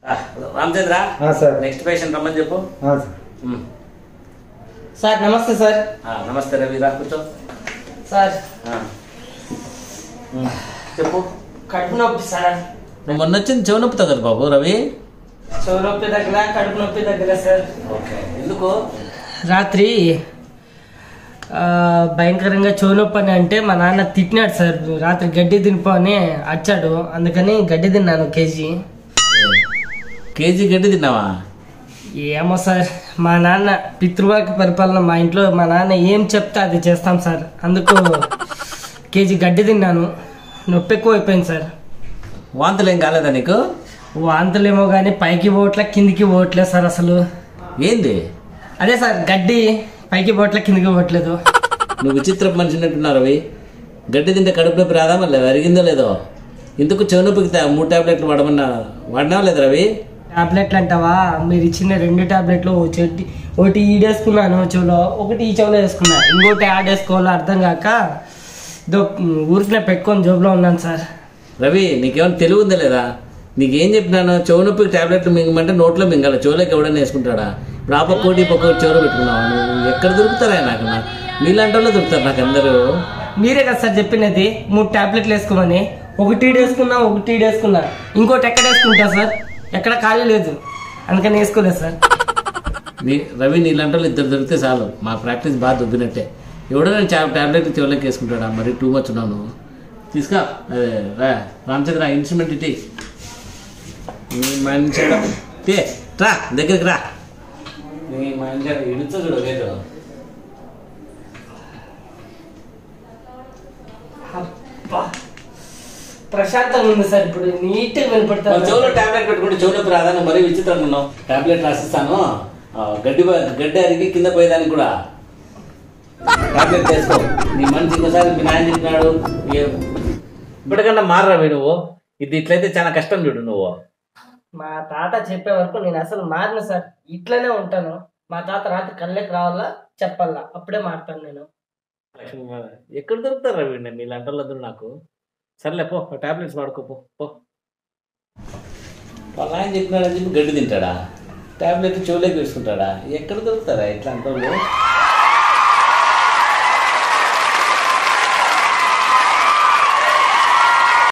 Ramachandra next patient రమ్మని చెప్పు. Sir నమస్తే సార్. నమస్తే రవి, రా కూర్చో సార్. చెప్పు. కడుపు నొప్పి సార్. నువ్వు మొన్న వచ్చింది చెవు నొప్పితో కదా బాబు రవి? చెవు నొప్పి దగ్గర, కడుపు నొప్పి దగ్గర సార్. ఓకే, ఎందుకు? రాత్రి భయంకరంగా చెవు నొప్పి అని అంటే మా నాన్న తిట్టినాడు సార్. రాత్రి గడ్డి తినిపో అని అచ్చాడు, అందుకని గడ్డి తిన్నాను కేజీ. కేజీ గడ్డి తిన్నావా? ఏమో సార్, మా నాన్న పితృవాక్య పరిపాలన. మా ఇంట్లో మా నాన్న ఏం చెప్తే అది చేస్తాం సార్. అందుకు కేజీ గడ్డి తిన్నాను, నొప్పి ఎక్కువ అయిపోయింది సార్. వాంతులు ఏం కాలేదా నీకు? వాంతులేమో కానీ పైకి పోవట్లే, కిందికి పోవట్లేదు సార్. అసలు ఏంది? అదే సార్, గడ్డి పైకి పోవట్లే, కిందికి పోవట్లేదు. నువ్వు విచిత్ర మనిషినట్టున్నారు రవి. గడ్డి తింటే కడుపు నొప్పి రాదా? మళ్ళీ అరిగిందో లేదో? ఇందుకు చెవు నొప్పికి 3 టాబ్లెట్లు వాడినావా లేదు రవి? టాబ్లెట్లు అంటావా? మీరు ఇచ్చిన 2 టాబ్లెట్లు ఒకటి ఈడేసుకున్నాను చెవులో, ఒకటి ఈ చెవులో వేసుకున్నా, ఇంకోటి యాడ్ వేసుకోవాలో అర్థం కాక ఊరికినే పెట్టుకొని జోబులో ఉన్నాను సార్. రవి, నీకేమైనా తెలివి ఉందా లేదా? నీకేం చెప్పినాను? చెవు నొప్పికి టాబ్లెట్లు మింగమంటే నోట్లో మింగాలి, చెవులోకి ఎవడన్నా వేసుకుంటాడా? ఇప్పుడు ఆ పక్కోటి ఈ పక్కోటి చెవులో పెట్టుకున్నావు. నువ్వు ఎక్కడ దొరుకుతారా నాకు? నీలాంటి వాళ్ళు దొరుకుతారు నాకు అందరూ. మీరే కదా సార్ చెప్పినది 3 టాబ్లెట్లు వేసుకోమని. ఒకటి వేసుకున్నా, ఒకటి వేసుకున్నా, ఇంకోటి ఎక్కడ వేసుకుంటా సార్? ఎక్కడ ఖాళీ లేదు, అందుకని వేసుకోలేదు సార్. రవి, నీలాంటి వాళ్ళు 2 దొరికితే చాలు, మా ప్రాక్టీస్ బాగా దొబ్బినట్టే. ఎవడో టాబ్లెట్ చెవులోకి వేసుకుంటాడా? మరి టూ మచ్ ఉన్నావు నువ్వు. తీసుకా. అదే రామచంద్ర, ఇన్స్ట్రుమెంట్ ఇటీ. మంచిగా రా, దగ్గరికి రా. నీ మంచిగా ఇడుచు చూడు లేదు. ప్రశాంతంగా ఉంది సార్, ఇప్పుడు నీట్గా వినపడతాను. చెవులో టాబ్లెట్ పెట్టుకుంటే చెవులో రాదా? మరీ విచిత్రంగా ఉన్నావు. టాబ్లెట్ రాసిస్తాను, గడ్డి అరిగి కింద పోయేదానికి కూడా టాబ్లెట్ వేసుకో. నీ మనిషి ఇంకోసారి మీ నాయన చెప్పినాడు ఇప్పటికన్నా మారరావి నువ్వు. ఇది ఇట్లయితే చాలా కష్టం చూడు నువ్వు. మా తాత చెప్పే వరకు నేను అసలు మారిన సార్, ఇట్లనే ఉంటాను. మా తాత రాత్రి కళ్ళకి రావాలా చెప్పాలా, అప్పుడే మారుతాను నేను. ఎక్కడ దొరుకుతారు రవి నీలాంటి వాళ్ళందరూ నాకు? సర్లే పో, టాబ్లెట్స్ వాడుకోపో. వాళ్ళ ఆయన చెప్పినాడని చెప్పి గడ్డి తింటాడా? టాబ్లెట్ చెవులోకి వేసుకుంటాడా? ఎక్కడ దొరుకుతారా ఇట్లాంటి వాళ్ళు?